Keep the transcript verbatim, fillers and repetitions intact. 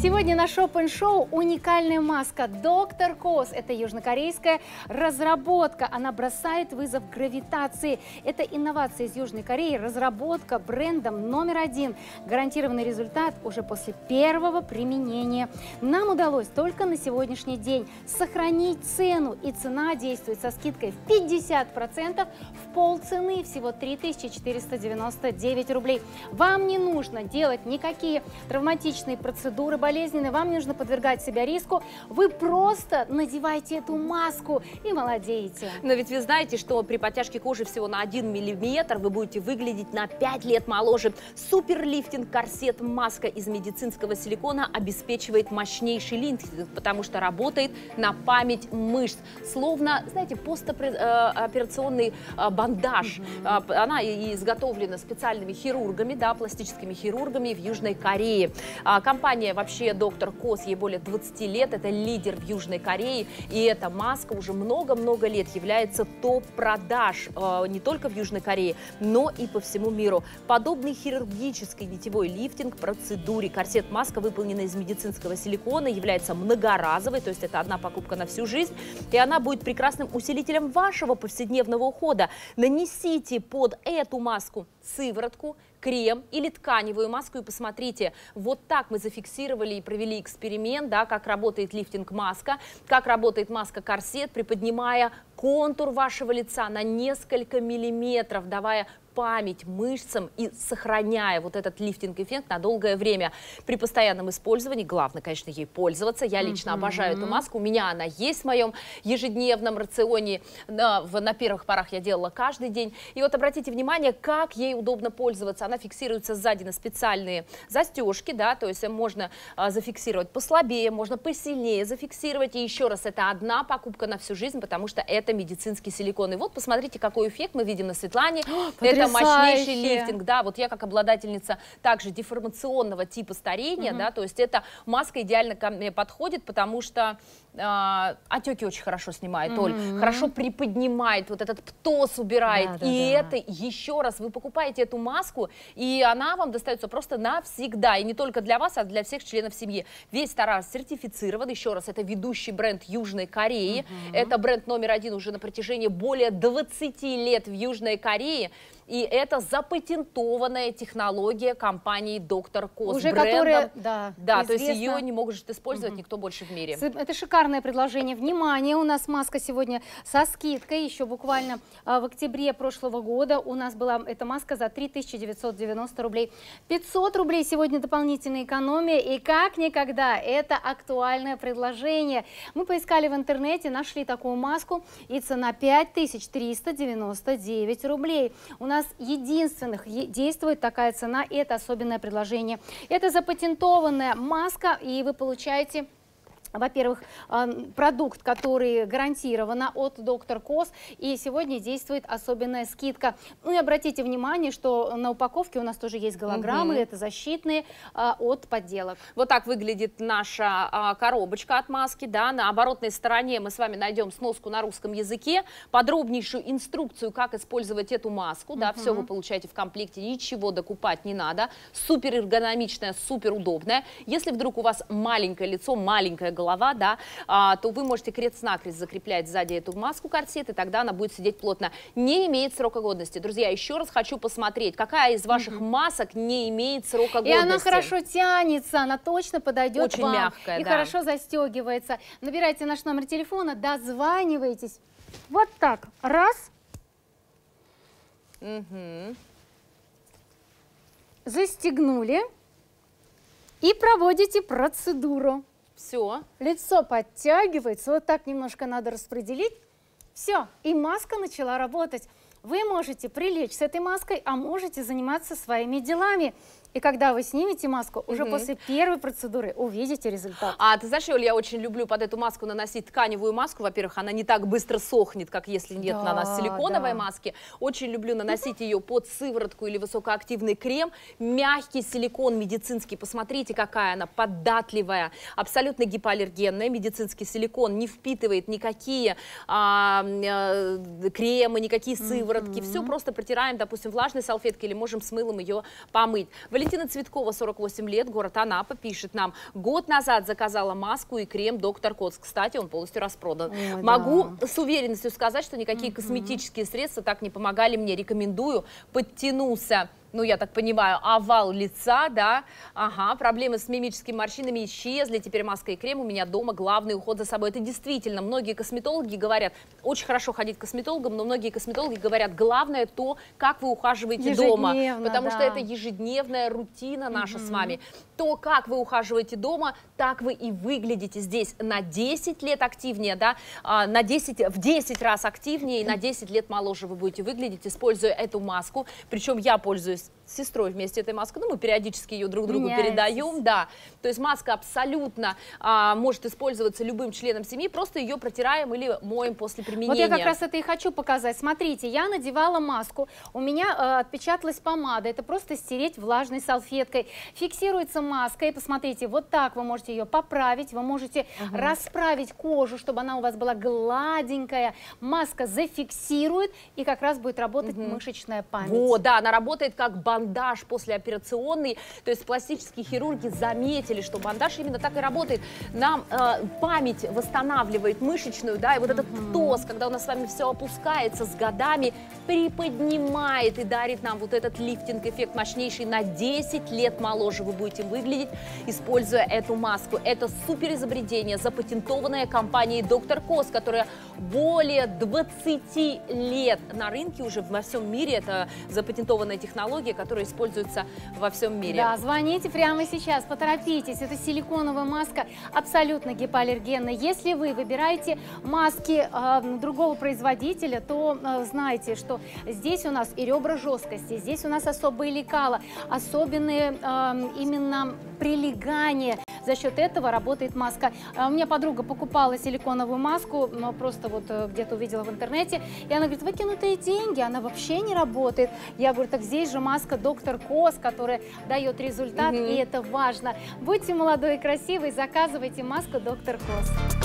Сегодня на шоп-н-шоу уникальная маска доктор Кос. Это южнокорейская разработка. Она бросает вызов гравитации. Это инновация из Южной Кореи, разработка брендом номер один. Гарантированный результат уже после первого применения. Нам удалось только на сегодняшний день сохранить цену. И цена действует со скидкой в пятьдесят процентов в полцены, всего три тысячи четыреста девяносто девять рублей. Вам не нужно делать никакие травматичные процедуры, болезненные, вам не нужно подвергать себя риску. Вы просто надевайте эту маску и молодеете. Но ведь вы знаете, что при подтяжке кожи всего на один миллиметр вы будете выглядеть на пять лет моложе. Суперлифтинг корсет маска из медицинского силикона обеспечивает мощнейший лифтинг, потому что работает на память мышц. Словно, знаете, постоперационный бандаж. Mm-hmm. Она изготовлена специальными хирургами, да, пластическими хирургами в Южной Корее. Компания вообще доктор Кос, ей более двадцати лет, это лидер в Южной Корее, и эта маска уже много-много лет является топ-продаж э, не только в Южной Корее, но и по всему миру. Подобный хирургический нитевой лифтинг процедуре корсет-маска, выполнена из медицинского силикона, является многоразовой, то есть это одна покупка на всю жизнь, и она будет прекрасным усилителем вашего повседневного ухода. Нанесите под эту маску сыворотку, крем или тканевую маску и посмотрите, вот так мы зафиксировали и провели эксперимент, да, как работает лифтинг-маска, как работает маска-корсет, приподнимая контур вашего лица на несколько миллиметров, давая память мышцам и сохраняя вот этот лифтинг-эффект на долгое время. При постоянном использовании, главное, конечно, ей пользоваться. Я лично mm-hmm. обожаю эту маску, у меня она есть в моем ежедневном рационе. На, в, на первых порах я делала каждый день. И вот обратите внимание, как ей удобно пользоваться. Она фиксируется сзади на специальные застежки, да, то есть можно а, зафиксировать послабее, можно посильнее зафиксировать. И еще раз, это одна покупка на всю жизнь, потому что это медицинский силикон. И вот посмотрите, какой эффект мы видим на Светлане. Это мощнейший лифтинг, да, вот я как обладательница также деформационного типа старения, угу. да, то есть эта маска идеально ко мне подходит, потому что э, отеки очень хорошо снимает, угу. Оль, хорошо приподнимает, вот этот птоз убирает, да, да, и да. это еще раз, вы покупаете эту маску, и она вам достается просто навсегда, и не только для вас, а для всех членов семьи. Весь товар сертифицирован, еще раз, это ведущий бренд Южной Кореи, угу. это бренд номер один уже на протяжении более двадцати лет в Южной Корее. И это запатентованная технология компании доктор Кос. Уже брендом, которая, да, да, то есть ее не может использовать угу. никто больше в мире. Это шикарное предложение. Внимание, у нас маска сегодня со скидкой. Еще буквально а, в октябре прошлого года у нас была эта маска за три тысячи девятьсот девяносто рублей. пятьсот рублей сегодня дополнительная экономия. И как никогда это актуальное предложение. Мы поискали в интернете, нашли такую маску. И цена пять тысяч триста девяносто девять рублей. У нас единственных действует такая цена, и это особенное предложение. Это запатентованная маска, и вы получаете... Во-первых, продукт, который гарантированно от доктор Кос, и сегодня действует особенная скидка. Ну и обратите внимание, что на упаковке у нас тоже есть голограммы, угу. это защитные а, от подделок. Вот так выглядит наша а, коробочка от маски, да, на оборотной стороне мы с вами найдем сноску на русском языке, подробнейшую инструкцию, как использовать эту маску, угу. да, все вы получаете в комплекте, ничего докупать не надо, супер эргономичная, супер удобная. Если вдруг у вас маленькое лицо, маленькая голова, да, а, то вы можете крест-накрест закреплять сзади эту маску-корсет, и тогда она будет сидеть плотно. Не имеет срока годности. Друзья, еще раз хочу посмотреть, какая из ваших mm-hmm. масок не имеет срока годности. И она хорошо тянется, она точно подойдет Очень вам. мягкая, и да. хорошо застегивается. Набирайте наш номер телефона, дозванивайтесь. Вот так. Раз. Mm-hmm. Застегнули. И проводите процедуру. Все. Лицо подтягивается, вот так немножко надо распределить. Все, и маска начала работать. Вы можете прилечь с этой маской, а можете заниматься своими делами. И когда вы снимете маску, уже угу. после первой процедуры увидите результат. А ты знаешь, Оля, я очень люблю под эту маску наносить тканевую маску. Во-первых, она не так быстро сохнет, как если нет да, на нас силиконовой да. маски. Очень люблю наносить ее под сыворотку или высокоактивный крем. Мягкий силикон медицинский. Посмотрите, какая она податливая. Абсолютно гипоаллергенная. Медицинский силикон не впитывает никакие а, а, кремы, никакие сыворотки. Mm-hmm. Все просто протираем, допустим, влажной салфеткой или можем с мылом ее помыть. Валентина Цветкова, сорок восемь лет, город Анапа, пишет нам: год назад заказала маску и крем доктор Кос. Кстати, он полностью распродан. Ой, Могу да. с уверенностью сказать, что никакие косметические средства так не помогали мне. Рекомендую. Подтянулся, ну, я так понимаю, овал лица, да, ага, проблемы с мимическими морщинами исчезли, теперь маска и крем у меня дома, главный уход за собой. Это действительно, многие косметологи говорят, очень хорошо ходить к косметологам, но многие косметологи говорят, главное то, как вы ухаживаете дома, потому да. что это ежедневная рутина наша угу. с вами. То, как вы ухаживаете дома, так вы и выглядите здесь на десять лет активнее, да, на десять, в десять раз активнее и на десять лет моложе вы будете выглядеть, используя эту маску, причем я пользуюсь с сестрой вместе этой маской, ну, мы периодически ее друг другу Меняетесь. передаем, да, то есть маска абсолютно а, может использоваться любым членом семьи, просто ее протираем или моем после применения. Вот я как раз это и хочу показать. Смотрите, я надевала маску, у меня э, отпечаталась помада, это просто стереть влажной салфеткой, фиксируется маска, и посмотрите, вот так вы можете ее поправить, вы можете угу. расправить кожу, чтобы она у вас была гладенькая, маска зафиксирует, и как раз будет работать угу. мышечная память. Вот, да, она работает как бандаж послеоперационный, то есть пластические хирурги заметили, что бандаж именно так и работает. Нам э, память восстанавливает мышечную, да, и вот mm-hmm. этот ТОС, когда у нас с вами все опускается с годами, приподнимает и дарит нам вот этот лифтинг-эффект мощнейший. На десять лет моложе вы будете выглядеть, используя эту маску. Это супер изобретение, запатентованное компанией доктор Кос, которая более двадцати лет на рынке уже во всем мире. Это запатентованная технология, которая используется во всем мире. Да, звоните прямо сейчас, поторопитесь. Это силиконовая маска, абсолютно гипоаллергенная. Если вы выбираете маски э, другого производителя, то э, знаете, что здесь у нас и ребра жесткости, здесь у нас особые лекала, особенные э, именно прилегания. За счет этого работает маска. У меня подруга покупала силиконовую маску, но просто вот где-то увидела в интернете, и она говорит, выкинутые деньги, она вообще не работает. Я говорю, так здесь же маска доктор Кос, которая дает результат, угу. и это важно. Будьте молодой и красивой, заказывайте маску доктор Кос.